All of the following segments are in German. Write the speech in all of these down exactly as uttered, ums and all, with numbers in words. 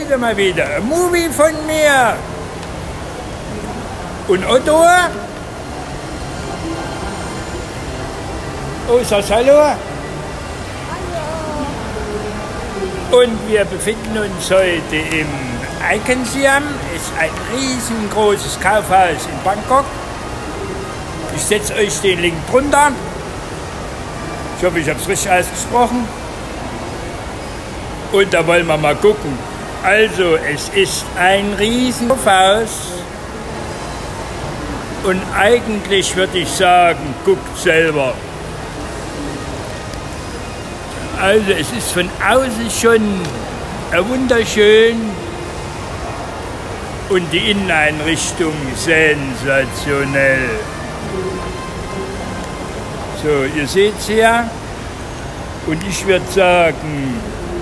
Also mal wieder ein Movie von mir. Und Otto? Oh, sag's Hallo. Und wir befinden uns heute im Icon-Siam. Es ist ein riesengroßes Kaufhaus in Bangkok. Ich setze euch den Link drunter. Ich hoffe, ich habe es richtig ausgesprochen. Und da wollen wir mal gucken. Also, es ist ein Riesenkaufhaus. Und eigentlich würde ich sagen, guckt selber. Also, es ist von außen schon wunderschön. Und die Inneneinrichtung sensationell. So, ihr seht es ja. Und ich würde sagen,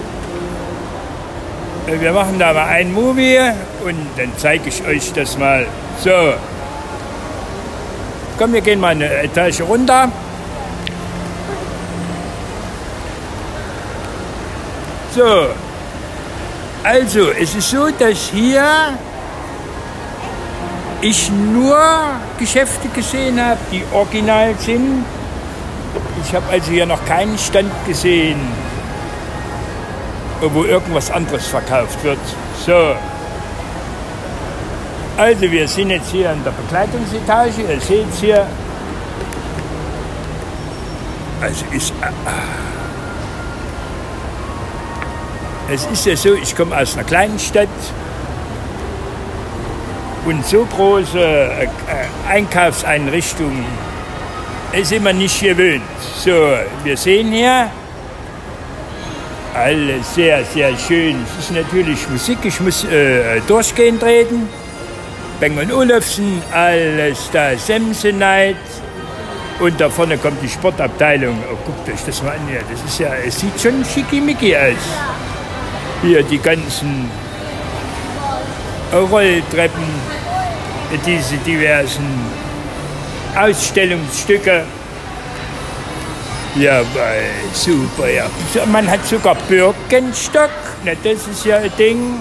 wir machen da mal ein Movie und dann zeige ich euch das mal. So. Komm, wir gehen mal eine Etage runter. So. Also, es ist so, dass hier ich nur Geschäfte gesehen habe, die original sind. Ich habe also hier noch keinen Stand gesehen, wo irgendwas anderes verkauft wird. So. Also wir sind jetzt hier in der Bekleidungsetage. Ihr seht es hier. Also ist, es ist ja so, ich komme aus einer kleinen Stadt und so große äh, Einkaufseinrichtungen sind wir nicht gewöhnt. So, wir sehen hier alles sehr, sehr schön. Es ist natürlich Musik, ich muss äh, durchgehend reden. Bang und Olufsen, alles da, Samsonite. Und da vorne kommt die Sportabteilung. Oh, guckt euch das mal an hier. Das ist ja, es sieht schon schickimicki aus. Hier die ganzen Rolltreppen, diese diversen Ausstellungsstücke. Ja, super, ja. Man hat sogar Birkenstock. Na, das ist ja ein Ding.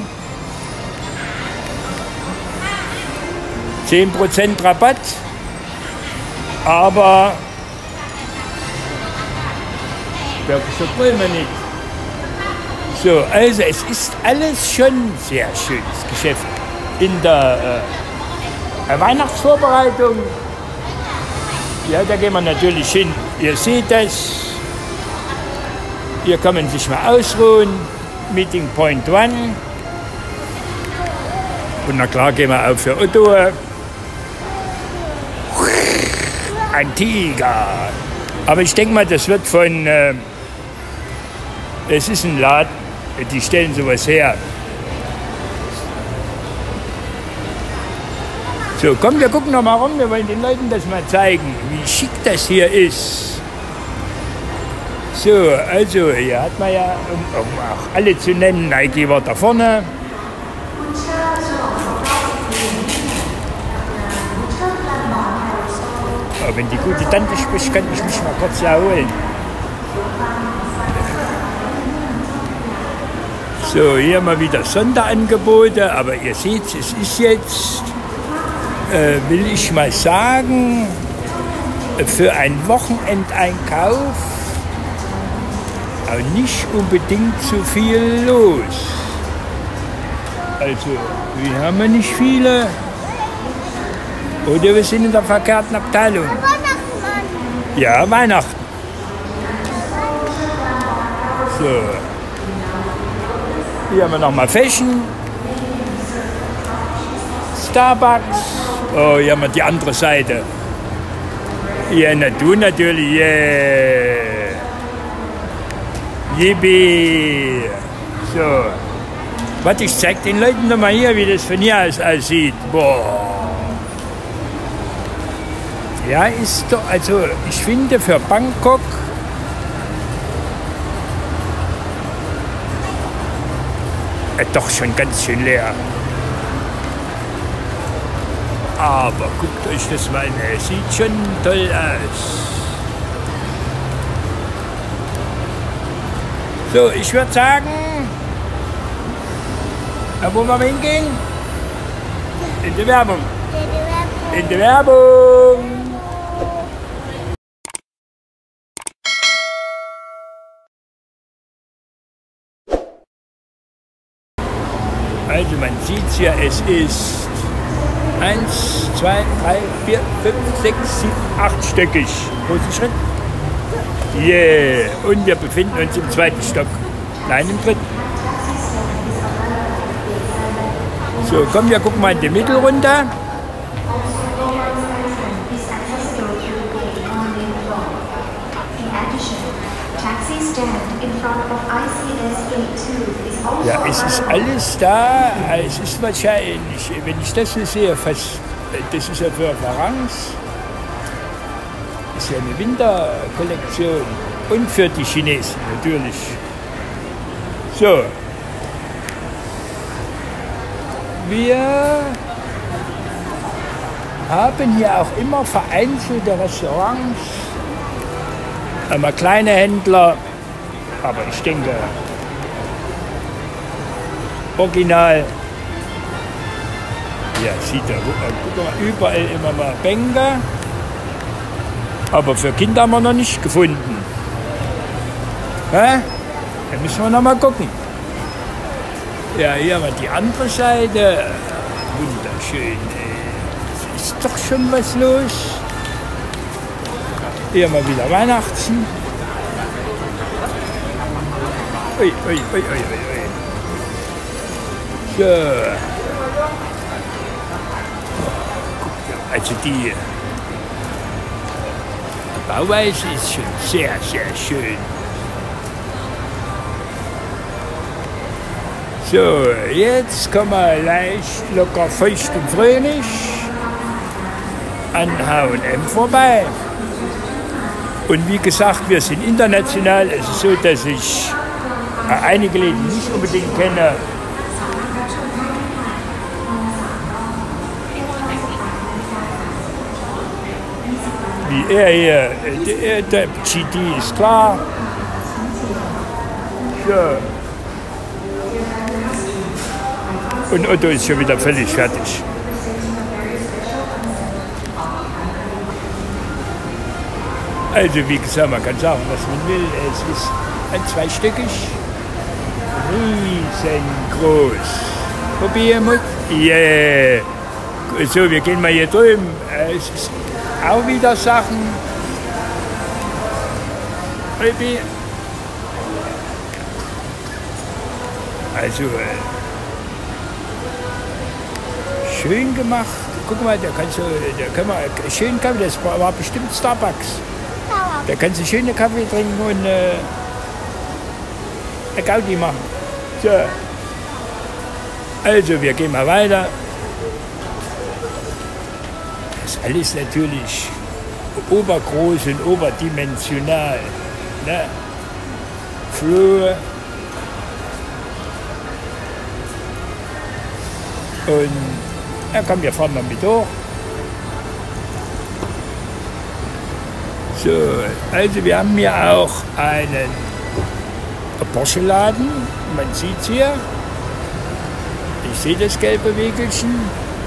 zehn Prozent Rabatt. Aber Birkenstock wollen wir nicht. So, also es ist alles schon sehr schönes Geschäft. In der äh, Weihnachtsvorbereitung, ja, da gehen wir natürlich hin. Ihr seht das. Hier kann man sich mal ausruhen. Meeting Point One. Und na klar gehen wir auch für Otto. Ein Tiger. Aber ich denke mal, das wird von... Äh, es ist ein Laden, die stellen sowas her. So, komm, wir gucken noch mal rum. Wir wollen den Leuten das mal zeigen, wie schick das hier ist. So, also hier hat man ja, um, um auch alle zu nennen, Nike war da vorne. Aber wenn die gute Tante spricht, kann ich mich mal kurz erholen. So, hier mal wieder Sonderangebote, aber ihr seht, es ist jetzt, äh, will ich mal sagen, für einen Wochenendeinkauf auch nicht unbedingt zu viel los. Also, wir haben ja nicht viele. Oder wir sind in der verkehrten Abteilung. Weihnachten, Mann. Ja, Weihnachten. So. Hier haben wir nochmal Fashion. Starbucks. Oh, hier haben wir die andere Seite. Ja, na du natürlich. Yeah. Yippie. So. Warte, ich zeig den Leuten doch mal hier, wie das von hier aus aussieht. Boah. Ja, ist doch, also ich finde für Bangkok äh, doch schon ganz schön leer. Aber guckt euch das mal an, es sieht schon toll aus. So, ich würde sagen, Wo wollen wir hingehen? In die Werbung. In die Werbung. In die Werbung. Also man sieht hier, es ist eins, zwei, drei, vier, fünf, sechs, sieben, achtstöckig. Großen Schritt. Yeah. Und wir befinden uns im zweiten Stock. Nein, im dritten. So, komm, wir gucken mal in die Mitte runter. Ja, es ist alles da. Es ist wahrscheinlich, wenn ich das so sehe, fast, das ist ja für Varangs. Das ist ja eine Winterkollektion. Und für die Chinesen natürlich. So. Wir haben hier auch immer vereinzelte Restaurants, immer kleine Händler, aber ich denke, original. Ja, sieht er, guck mal, überall immer mal Bänke, aber für Kinder haben wir noch nicht gefunden. Hä? Da müssen wir noch mal gucken. Ja, hier mal die andere Seite. Wunderschön. Es ist doch schon was los. Hier mal wieder Weihnachten. Ui, ui, ui, ui, ui. So. Also die Bauweise ist schon sehr, sehr schön. So, jetzt kommen wir leicht, locker, feucht und fröhlich an H und M vorbei. Und wie gesagt, wir sind international. Es ist so, dass ich äh, einige Läden nicht unbedingt kenne. Wie er hier, der, der G D ist klar. So. Und Otto ist schon wieder völlig fertig. Also wie gesagt, man kann sagen, was man will. Es ist ein zweistöckig, riesengroß. Probieren wir. Yeah. So, wir gehen mal hier drüben. Es ist auch wieder Sachen. Baby. Also äh, schön gemacht. Guck mal, da kannst du, da kann man schön Kaffee, das war bestimmt Starbucks. Da kannst du schöne Kaffee trinken und äh, eine Gaudi machen. So. Also, wir gehen mal weiter. Das ist alles natürlich obergroß und oberdimensional. Ne? Flur. Und ja, komm, wir fahren mal mit hoch. So, also wir haben hier auch einen Porsche-Laden. Man sieht es hier. Ich sehe das gelbe Wägelchen.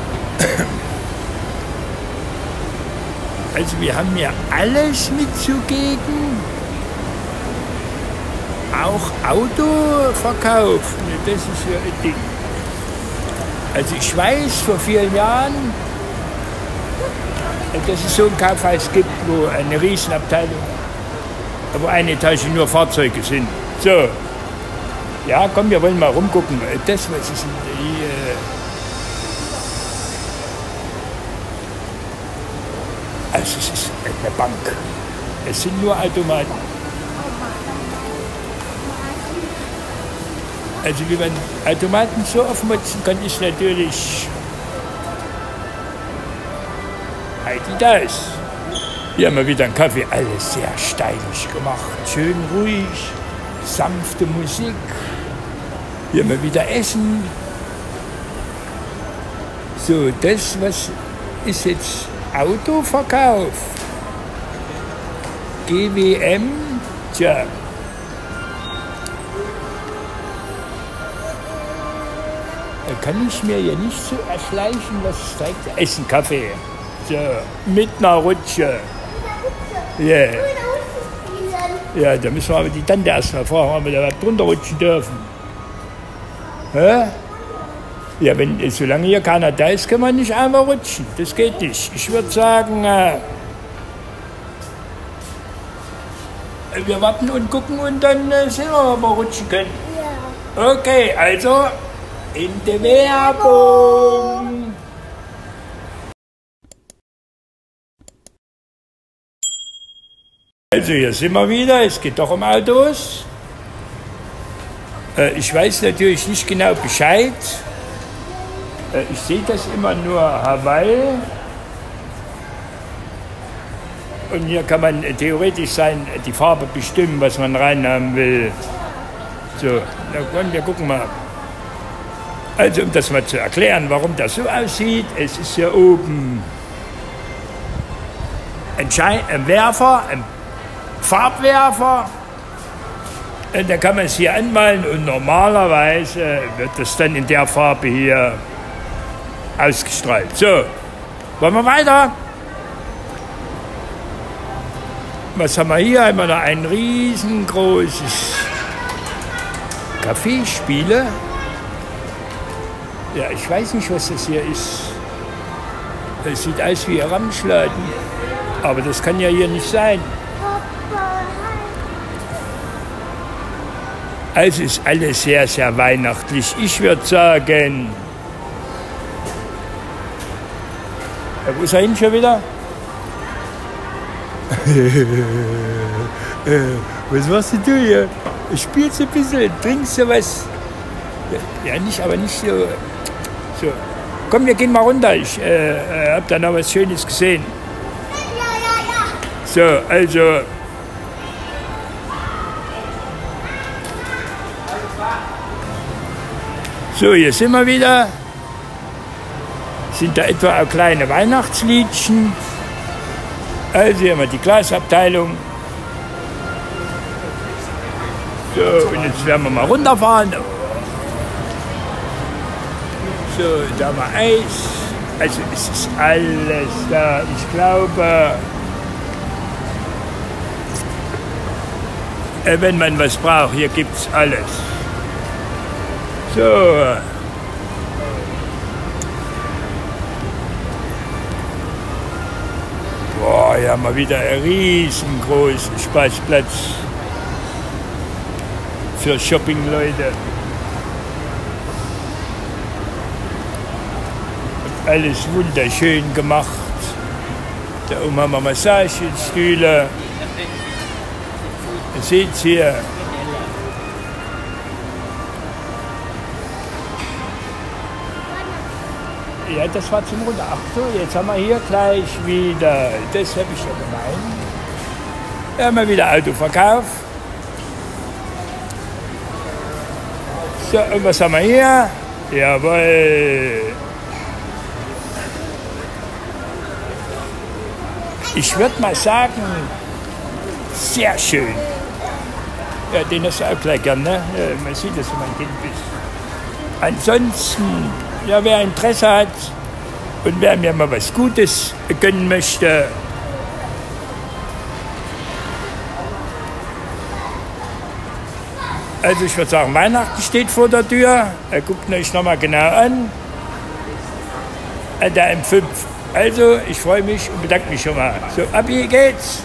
Also wir haben hier alles mitzugeben. Auch Autoverkauf. Das ist ja ein Ding. Also ich weiß, vor vielen Jahren, dass es so ein Kaufhaus gibt, wo eine Riesenabteilung, wo eine Etage nur Fahrzeuge sind. So, ja, komm, wir wollen mal rumgucken. Das, was ist denn hier? Also es ist eine Bank. Es sind nur Automaten. Also wie man Automaten so aufmotzen kann, ist natürlich Adidas. Hier haben wir wieder einen Kaffee, alles sehr stylisch gemacht, schön ruhig, sanfte Musik. Hier haben wir wieder Essen. So, das was ist jetzt Autoverkauf. G W M, tja. Da kann ich mir hier nicht so erschleichen, was es zeigt. Essen, Kaffee. So, mit einer Rutsche. Yeah. Ja, da müssen wir aber die Tante erst mal fragen, ob wir da drunter rutschen dürfen. Hä? Ja, wenn, solange hier keiner da ist, kann man nicht einmal rutschen. Das geht nicht. Ich würde sagen, äh, wir warten und gucken und dann äh, sehen wir, ob wir rutschen können. Ja. Okay, also in der Werbung. Also hier sind wir wieder, es geht doch um Autos. Äh, ich weiß natürlich nicht genau Bescheid. Äh, ich sehe das immer nur Hawaii. Und hier kann man äh, theoretisch sein, die Farbe bestimmen, was man reinhaben will. So, na, wir gucken mal. Also um das mal zu erklären, warum das so aussieht, es ist hier oben ein, Schein, ein Werfer, ein Farbwerfer, und da kann man es hier anmalen und normalerweise wird das dann in der Farbe hier ausgestrahlt. So, wollen wir weiter? Was haben wir hier? Haben wir da ein riesengroßes Kaffeespiele. Ja, ich weiß nicht, was das hier ist. Das sieht aus wie ein Ramschladen, aber das kann ja hier nicht sein. Also ist alles sehr, sehr weihnachtlich. Ich würde sagen, ja, wo ist er hin schon wieder? Was machst du hier? Spielst du ein bisschen, trinkst du was? Ja, nicht, aber nicht so. So. Komm, wir gehen mal runter. Ich äh, habe da noch was Schönes gesehen. So, also. So, hier sind wir wieder. Sind da etwa auch kleine Weihnachtsliedchen. Also hier haben wir die Glasabteilung. So, und jetzt werden wir mal runterfahren. So, da haben wir Eis. Also es ist alles da. Ich glaube, äh, wenn man was braucht, hier gibt es alles. So. Boah, hier haben wir wieder einen riesengroßen Spaßplatz für Shopping-Leute. Alles wunderschön gemacht. Da oben haben wir Massagestühle. Ihr seht es hier. Ja, das war zum Runter. Ach so, jetzt haben wir hier gleich wieder, das habe ich ja gemeint. Da haben wir wieder Autoverkauf. So, und was haben wir hier? Jawohl. Ich würde mal sagen, sehr schön. Ja, den hast du auch gleich gern, ne? Ja, man sieht, dass du mein Kind bist. Ansonsten, ja, wer Interesse hat und wer mir mal was Gutes gönnen möchte, also ich würde sagen, Weihnachten steht vor der Tür. Guckt euch nochmal genau an. Der M fünf. Also, ich freue mich und bedanke mich schon mal. So, ab hier geht's.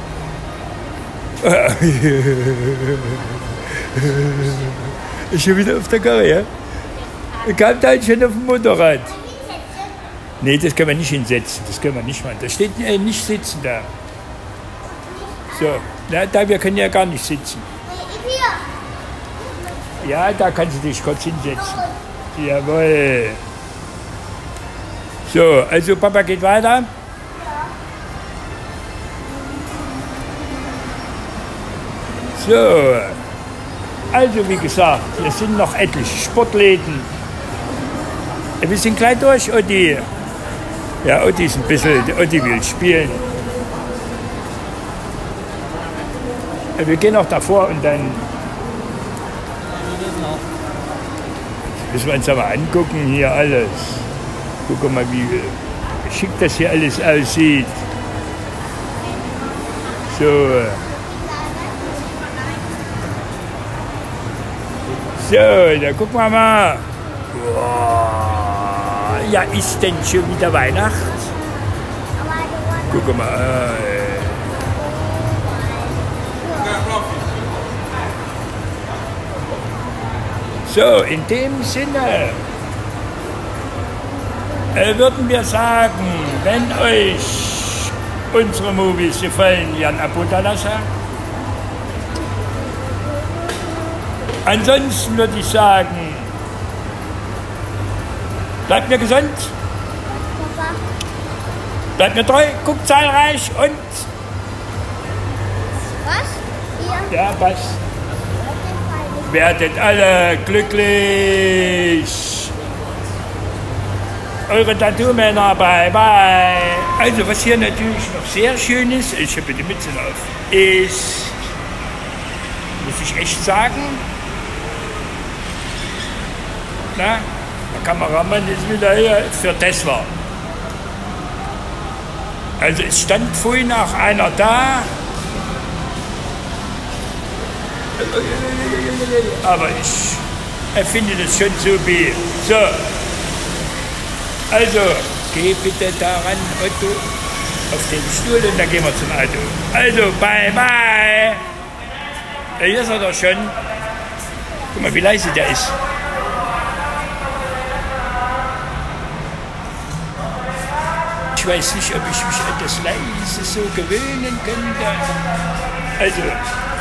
Ich bin wieder auf der Karre, ja? Ich kam da schon auf dem Motorrad. Nee, das können wir nicht hinsetzen. Das können wir nicht machen. Da steht äh, nicht sitzen da. So, na, da wir können ja gar nicht sitzen. Ja, da kannst du dich kurz hinsetzen. Jawohl. So, also Papa geht weiter. So, also wie gesagt, hier sind noch etliche Sportläden. Wir sind gleich durch, Otti. Ja, Otti ist ein bisschen, Otti will spielen. Wir gehen noch davor und dann... Müssen wir uns aber angucken hier alles. Guck mal, wie schick das hier alles aussieht. So. So, da gucken wir mal. Wow. Ja, ist denn schon wieder Weihnacht? Guck mal. So, in dem Sinne äh, würden wir sagen, wenn euch unsere Movies gefallen, ja ein Abo da lassen. Ansonsten würde ich sagen, bleibt mir gesund, bleibt mir treu, guckt zahlreich und... Was? Hier? Ja, was? Werdet alle glücklich. Eure Tattoo-Männer, bye bye. Also was hier natürlich noch sehr schön ist, ich habe die Mütze auf, ist, muss ich echt sagen, na, der Kameramann ist wieder hier für Tesla. Also es stand vorhin auch einer da, aber ich finde das schon so wie. So, also geh bitte daran, Otto, auf den Stuhl und dann gehen wir zum Auto. Also, bye bye. Ja, hier ist er doch schon. Guck mal, wie leise der ist. Ich weiß nicht, ob ich mich an das Leise so gewöhnen könnte. Also,